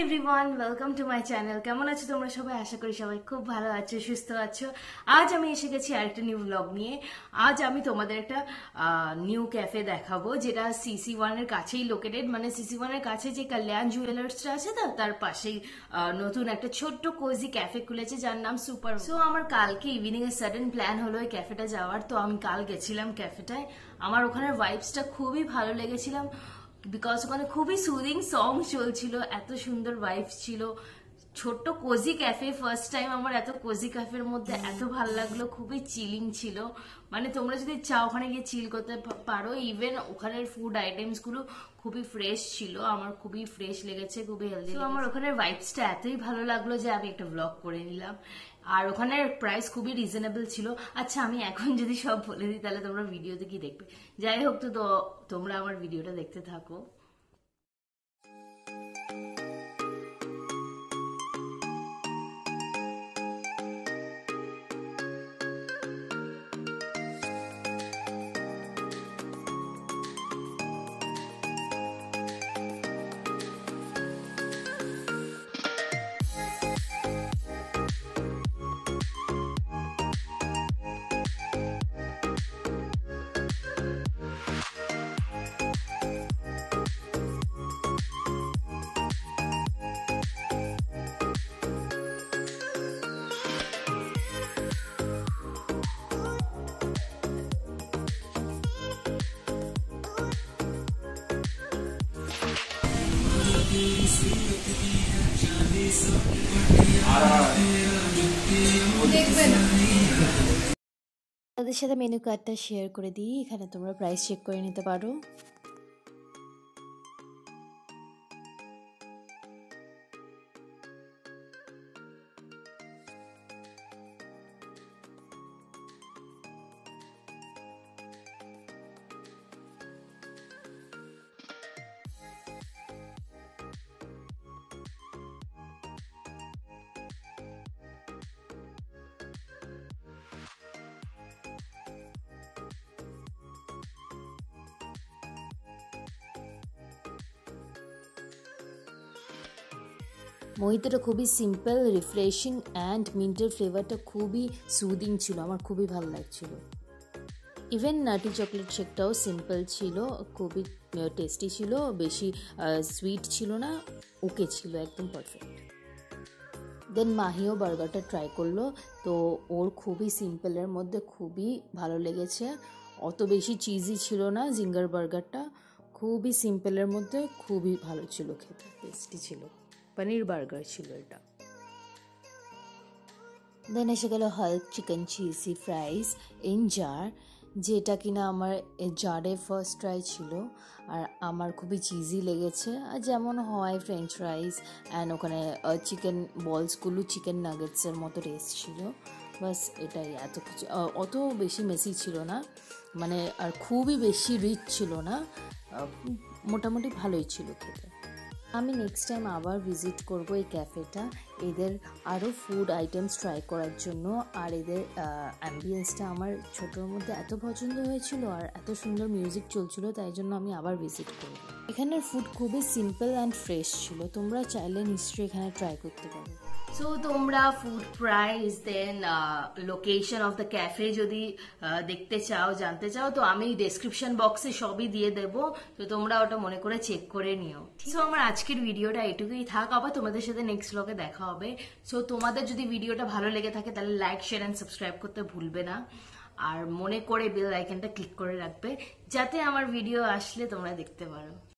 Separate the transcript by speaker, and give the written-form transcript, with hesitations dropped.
Speaker 1: Everyone, welcome to my channel. কেমন আছো তোমরা সবাই? আশা করি সবাই খুব ভালো আছো, সুস্থ আছো। আজ আমি এসে গেছি আরেকটা নিউ ব্লগ নিয়ে। আজ আমি তোমাদের একটা নিউ ক্যাফে দেখাবো, যেটা CC1 এর কাছেই লোকেটেড। মানে CC1 এর কাছে যে কল্যাণ জুয়েলার্সটা আছে না, তার পাশেই নতুন একটা ছোট্ট কোজি ক্যাফে খুলেছে, যার নাম সুপার। সো আমার কালকে ইভিনিং এ সাডেন প্ল্যান হলো এই ক্যাফেটা যাওয়ার। তো আমি কাল গেছিলাম ক্যাফেটায়। আমার ওখানের ভাইবসটা খুবই ভালো লেগেছিলাম, বিকজ ওখানে খুবই সুদিং সং চলছিল, এত সুন্দর ভাইবস ছিল। ছোট্ট কোজি ক্যাফে, ফার্স্ট টাইম আমার এত কোজি ক্যাফের মধ্যে এত ভালো লাগলো, খুবই চিলিং ছিল। মানে তোমরা যদি চাও ওখানে গিয়ে চিল করতে পারো। ইভেন ওখানের ফুড আইটেমস গুলো খুবই ফ্রেশ ছিল, আমার খুবই ফ্রেশ লেগেছে, খুবই হেলদি। তো আমার ওখানের ভাইবসটা এতই ভালো লাগলো যে আমি একটা ব্লগ করে নিলাম। আর ওখানের প্রাইস খুবই রিজনেবল ছিল। আচ্ছা, আমি এখন যদি সব বলে দিই তাহলে তোমরা ভিডিওতে কি দেখবে? যাই হোক, তো তোমরা আমার ভিডিওটা দেখতে থাকো। তাদের সাথে মেনু কার্ডটা শেয়ার করে দিই, এখানে তোমরা প্রাইস চেক করে নিতে পারো। মহিতোটা খুবই সিম্পল, রিফ্রেশিং অ্যান্ড মিন্টের ফ্লেভারটা খুবই সুদিং ছিল, আমার খুবই ভালো লাগছিল। ইভেন নাটি চকলেট শেকটাও সিম্পল ছিল, খুবই টেস্টি ছিল, বেশি সুইট ছিল না, ওকে ছিল, একদম পারফেক্ট। দেন মাহিও বার্গারটা ট্রাই করলো, তো ওর খুবই সিম্পলের মধ্যে খুবই ভালো লেগেছে, অত বেশি চিজি ছিল না। জিঙ্গার বার্গারটা খুবই সিম্পলের মধ্যে খুবই ভালো ছিল, খেতে টেস্টি ছিল, পনির বার্গার ছিল এটা। দেন এসে গেল Hulk chicken cheesy fries in jar, যেটা কিনা আমার জারে ফার্স্ট ট্রাই ছিল, আর আমার খুবই চিজি লেগেছে। আর যেমন হয় ফ্রেঞ্চ ফ্রাইস অ্যান্ড ওখানে চিকেন বলসগুলো চিকেন নাগেটসের মতো টেস্ট ছিল, বাস এটাই। এত কিছু অত বেশি মেসি ছিল না, মানে আর খুবই বেশি রিচ ছিল না, মোটামুটি ভালোই ছিল খেতে। আমি নেক্সট টাইম আবার ভিজিট করব এই ক্যাফেটা, এদের আরও ফুড আইটেমস ট্রাই করার জন্য। আর এদের অ্যাম্বিয়েন্সটা আমার ছোটোর মধ্যে এত পছন্দ হয়েছিল, আর এত সুন্দর মিউজিক চলছিল, তাই জন্য আমি আবার ভিজিট করব। এখানের ফুড খুবই সিম্পল অ্যান্ড ফ্রেশ ছিল, তোমরা চাইলে নিশ্চয়ই এখানে ট্রাই করতে পারো। সো তোমরা food price then location of the cafe যদি দেখতে চাও, জানতে চাও, তো আমি ডেসক্রিপশন বক্সে সবই দিয়ে দেবো, তো তোমরা ওটা মনে করে চেক করে নিও। সো আমার আজকের ভিডিওটা এটুকুই থাক, আবার তোমাদের সাথে নেক্সট ব্লগে দেখা হবে। সো তোমাদের যদি ভিডিওটা ভালো লেগে থাকে তাহলে লাইক, শেয়ার অ্যান্ড সাবস্ক্রাইব করতে ভুলবে না, আর মনে করে বেল আইকনটা ক্লিক করে রাখবে, যাতে আমার ভিডিও আসলে তোমরা দেখতে পারো।